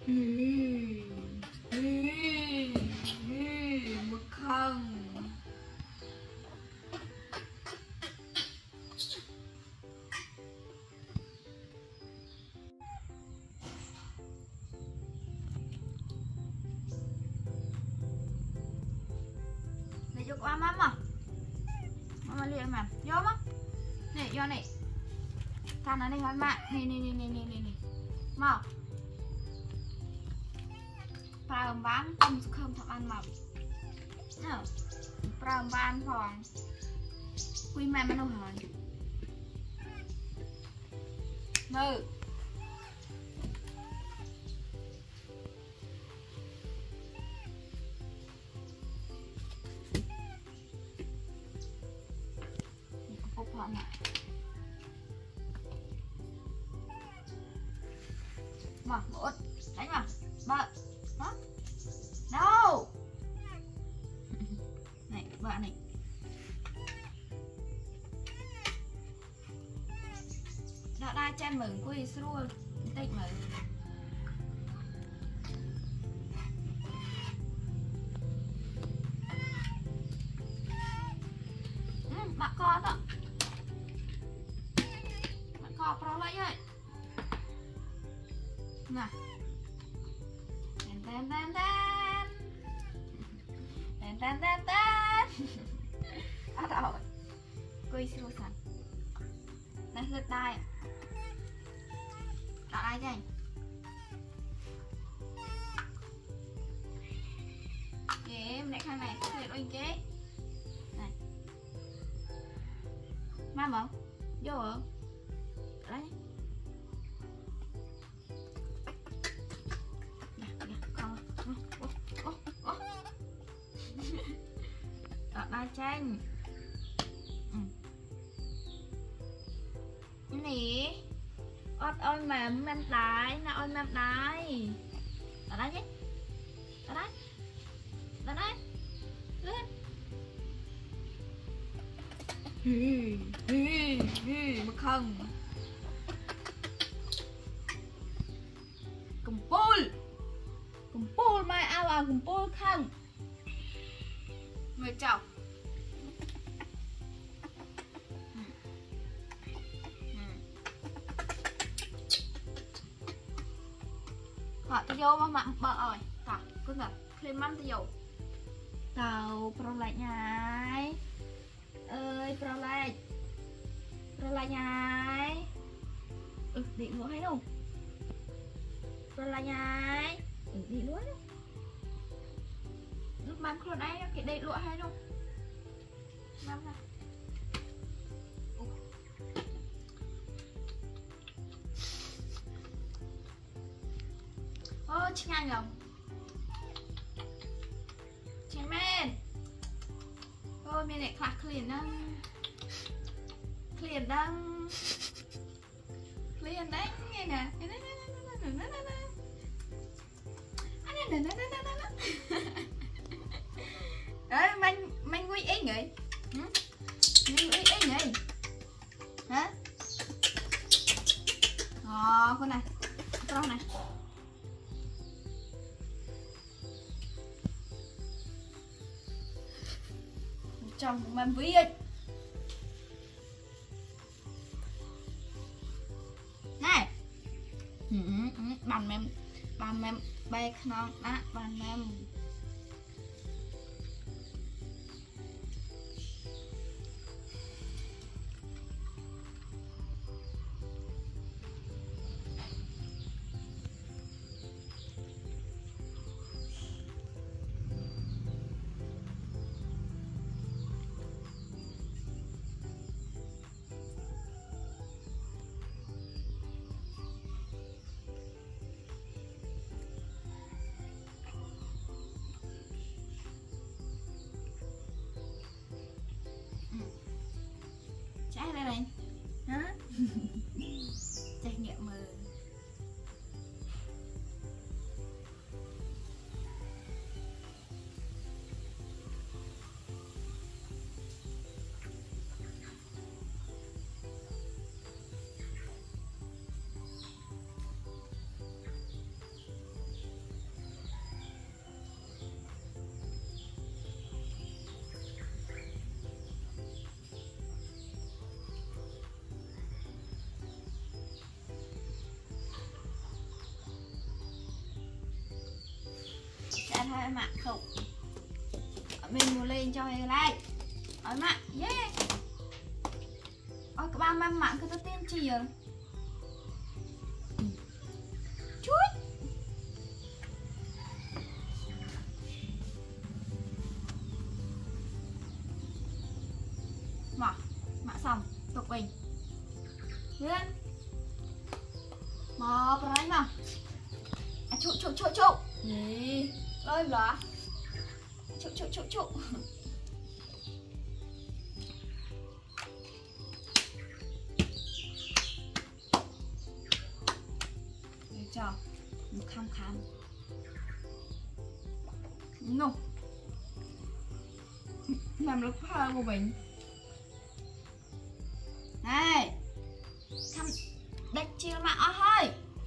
Mực không. Này cho qua mama. Mama lihat mà. Vô mà. Này vô này. Thằng này hỏi mẹ. Nè. Mau. Prao bán không không thằng ăn mập. Nào. Prao bán phòng. Quy mẹ nó hỏi. Mơ. Mà một đánh mà ba đó đâu này bạn này đã đa chen mừng quy xua tích mà bạn co đó bạn co pro lại vậy nè tên rồi quy siêu sẵn đây lượt đai tạo đai cho anh kế này khang này liệt oanh kế này mam không vô hả đấy ba chanh nè ót ôi mà mem đái na ôi mem đái ở đây chứ ở đây lên mà không kumpul mai awal kumpul không người chồng họ tôi vô mà mặn bợ rồi cả cứ ngập thêm mắm tôi vô tàu pro lại nhái ơi pro lại nhái định lúa hay đâu pro lại nhái định lúa đâu lúc mắm còn đây cái đây lụa hay đâu mắm này ô chị nhanh không chị men ôi mình lại khạc liền đang nghe nè đấy manh quy ý nghĩ manh quy ý nghĩ hả con này con này trong mâm ví ấy này bàn mem bay non á bàn mem trái đây này hả trải nghiệm mà thôi mà không mình mua lên cho hay lại ở mà yeah ôi các ba mang mạng cái tên chi rồi chút mà xong tục bình lên mà phải mà trụ gì ơi là trụ để cho một khám no làm lực phá của mình này thăm đặt chiều mà ở hơi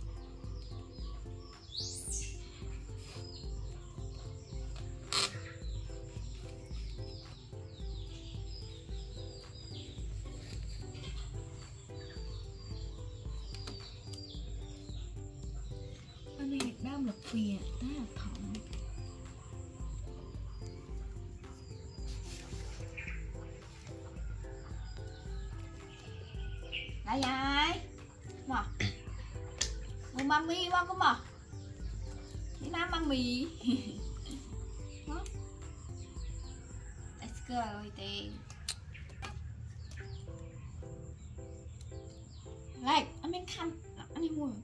anh này đam lực phìa ta là thỏng lại dài mà một mami bao không mà đi nam mami let's go rồi thì lại anh mình khăn anh đi mua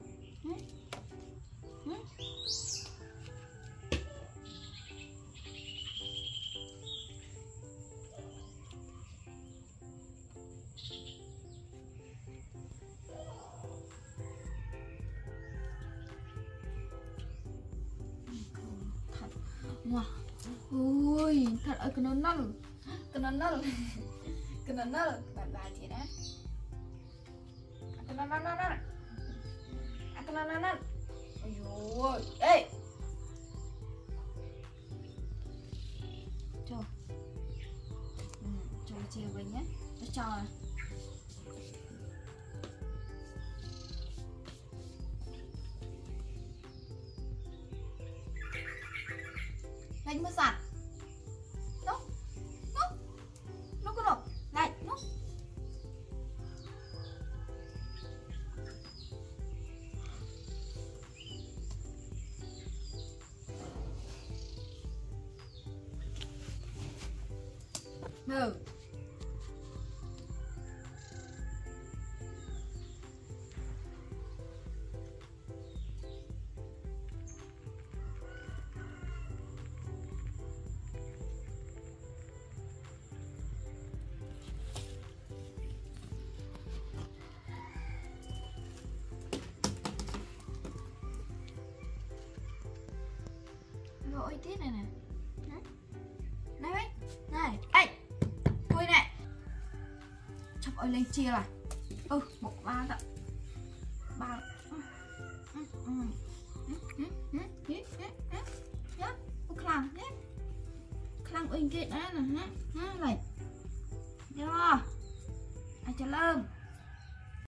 wow ui thật ơi cái nó năn bạn bài thì đấy cái nó năn ôi ê cho chiều về nhé cho đánh mưa sạt nó có độ này nó lỗi tiết này nè này này tôi này chọc ơi lên chia là một ba đó ba nhá khăn uy kia đó nè này đó ai cho lơm